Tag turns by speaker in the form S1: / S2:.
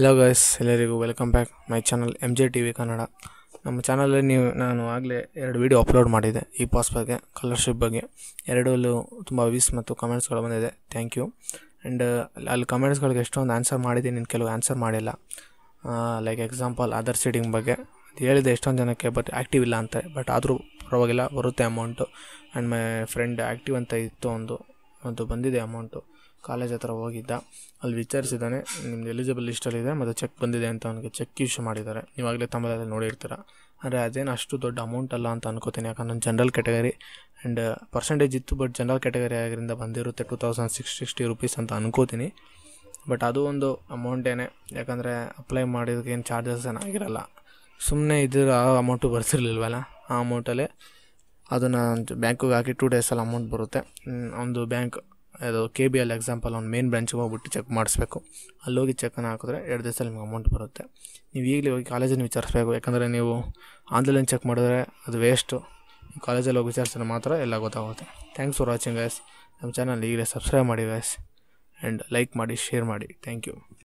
S1: Hello guys, ಎಲ್ಲರಿಗೂ welcome back my channel MJ TV Kannada. ನಮ್ಮ ಚಾನಲಲ್ಲಿ ನಾನು ಆಗಲೇ 2 ವೀಡಿಯೋ ಅಪ್ಲೋಡ್ ಮಾಡಿದೆ ಈ ಪಾಸ್ ಬಗ್ಗೆ, ಕಲರ್ಶಿಪ್ ಬಗ್ಗೆ. ಎರಡಲ್ಲೂ ತುಂಬ ವ್ಯೂಸ್ ಮತ್ತು ಕಮೆಂಟ್ಸ್ಗಳು ಬಂದಿದೆ. Thank you. ಆ್ಯಂಡ್ ಅಲ್ಲಿ ಕಮೆಂಟ್ಸ್ಗಳಿಗೆ ಎಷ್ಟೊಂದು ಆನ್ಸರ್ ಮಾಡಿದ್ದೀನಿ, ಇನ್ನು ಕೆಲವು ಆನ್ಸರ್ ಮಾಡಿಲ್ಲ. ಲೈಕ್ ಎಕ್ಸಾಂಪಲ್ ಅದರ್ ಸೀಡಿಂಗ್ ಬಗ್ಗೆ ಅದು ಹೇಳಿದೆ ಎಷ್ಟೊಂದು ಜನಕ್ಕೆ, ಬಟ್ ಆ್ಯಕ್ಟಿವ್ ಇಲ್ಲ ಅಂತಾರೆ. ಬಟ್ ಆದರೂ ಪರವಾಗಿಲ್ಲ, ಬರುತ್ತೆ amount. And my friend active ಅಂತ ಇತ್ತು, ಒಂದು ಬಂದಿದೆ ಅಮೌಂಟು. ಕಾಲೇಜ್ ಹತ್ರ ಹೋಗಿದ್ದ, ಅಲ್ಲಿ ವಿಚಾರಿಸಿದ್ದಾನೆ, ನಿಮ್ದು ಎಲಿಜಿಬಲ್ ಲಿಸ್ಟಲ್ಲಿದೆ ಮತ್ತು ಚೆಕ್ ಬಂದಿದೆ ಅಂತ. ಅವನಿಗೆ ಚೆಕ್ ಇಶ್ಯೂ ಮಾಡಿದ್ದಾರೆ. ನೀವಾಗಲೇ ತಮ್ಮಲ್ಲಿ ನೋಡಿರ್ತೀರ. ಅಂದರೆ ಅದೇನು ಅಷ್ಟು ದೊಡ್ಡ ಅಮೌಂಟ್ ಅಲ್ಲ ಅಂತ ಅನ್ಕೋತೀನಿ, ಯಾಕಂದ್ರೆ ನಾನು ಜನರಲ್ ಕ್ಯಾಟಗರಿ ಆ್ಯಂಡ್ ಪರ್ಸೆಂಟೇಜ್ ಇತ್ತು. ಬಟ್ ಜನರಲ್ ಕ್ಯಾಟಗರಿ ಆಗಿರಿಂದ ಬಂದಿರುತ್ತೆ 2660 ರೂಪೀಸ್ ಅಂತ ಅನ್ಕೋತೀನಿ. ಬಟ್ ಅದು ಒಂದು ಅಮೌಂಟೇನೆ, ಯಾಕಂದರೆ ಅಪ್ಲೈ ಮಾಡಿದಕ್ಕೆ ಏನು ಚಾರ್ಜಸ್ ಏನಾಗಿರಲ್ಲ. ಸುಮ್ಮನೆ ಇದ್ರೆ ಆ ಅಮೌಂಟು ಬರ್ಸಿರ್ಲಿಲ್ವಲ್ಲ, ಆ ಅಮೌಂಟಲ್ಲೇ ಅದನ್ನು ಬ್ಯಾಂಕಿಗೆ ಹಾಕಿ 2 ಡೇಸಲ್ಲಿ ಅಮೌಂಟ್ ಬರುತ್ತೆ. ಒಂದು ಬ್ಯಾಂಕ್ ಅದು KBL ಎಕ್ಸಾಂಪಲ್, ಅವ್ನು ಮೇನ್ ಬ್ರಾಂಚಿಗೆ ಹೋಗ್ಬಿಟ್ಟು ಚೆಕ್ ಮಾಡಿಸ್ಬೇಕು. ಅಲ್ಲೋಗಿ ಚೆಕ್ಕನ್ನು ಹಾಕಿದ್ರೆ 2 ದಿವಸದಲ್ಲಿ ನಿಮ್ಗೆ ಅಮೌಂಟ್ ಬರುತ್ತೆ. ನೀವು ಈಗಲೇ ಹೋಗಿ ಕಾಲೇಜನ್ನು ವಿಚಾರಿಸ್ಬೇಕು, ಯಾಕಂದರೆ ನೀವು ಆನ್ಲೈನ್ ಚೆಕ್ ಮಾಡಿದ್ರೆ ಅದು ವೇಸ್ಟು. ಕಾಲೇಜಲ್ಲಿ ಹೋಗಿ ವಿಚಾರಿಸಿದ್ರೆ ಮಾತ್ರ ಎಲ್ಲ ಗೊತ್ತಾಗುತ್ತೆ. Thanks for watching guys. ನಮ್ಮ ಚಾನಲ್ ಈಗಲೇ ಸಬ್ಸ್ಕ್ರೈಬ್ ಮಾಡಿ ಗೈಸ್, ಆ್ಯಂಡ್ ಲೈಕ್ ಮಾಡಿ, ಶೇರ್ ಮಾಡಿ. Thank you.